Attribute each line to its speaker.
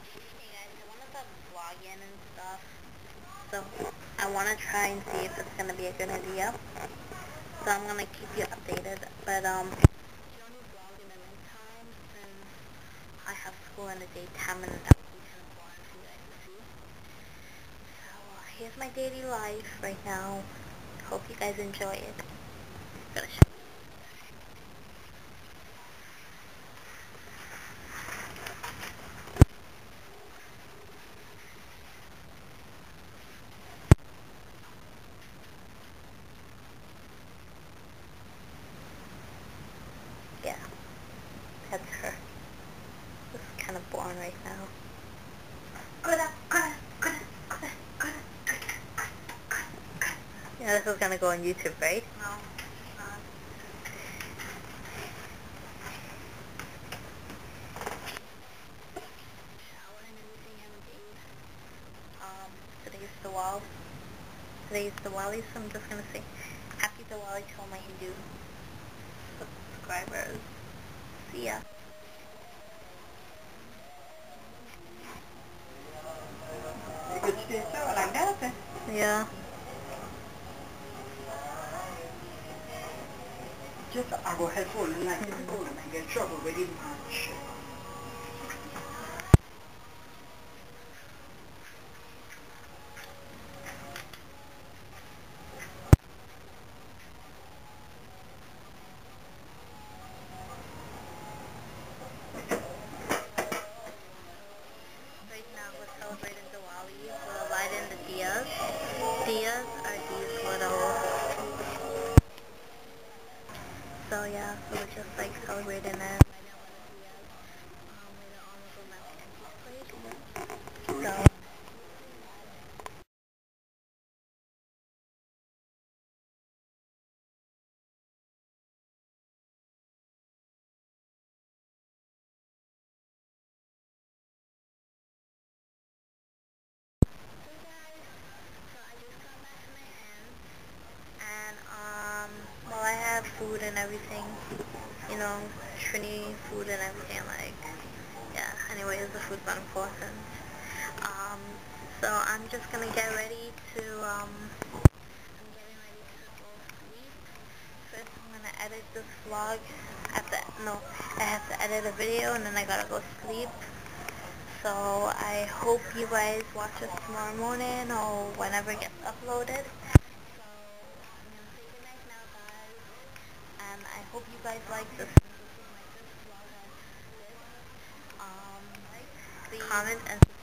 Speaker 1: Hey guys, I want to start vlogging and stuff, so I want to try and see if it's going to be a good idea. So I'm going to keep you updated, but I can only vlog in the nighttime since I have school in the daytime and that would be kind of boring for you guys to see. So here's my daily life right now. Hope you guys enjoy it. Gonna show you. Yeah, that's her. This is kind of boring right now. Yeah, this is gonna go on YouTube, right? No. Shower and everything, haven't bathed. Today's Diwali. Today's Diwali, so I'm just gonna say Happy Diwali to all my Hindu subscribers. See ya.
Speaker 2: You could stay so like that.
Speaker 1: Yeah.
Speaker 2: Just I go help all and like people and I get trouble very much.
Speaker 1: Right now we're celebrating Diwali. We're lighting the diyas. Diyas are these little... So yeah, so we're just like celebrating it. So... And well, I have food and everything, you know, Trini food and everything, like, yeah, anyways, the food's not important. Um, so I'm just gonna get ready to, I'm getting ready to go sleep. First I'm gonna edit this vlog, I have to edit a video and then I gotta go sleep. So I hope you guys watch us tomorrow morning or whenever it gets uploaded. So I'm gonna say goodnight now, guys, and I hope you guys like this. This is my first vlog on this. Like, comment, and subscribe.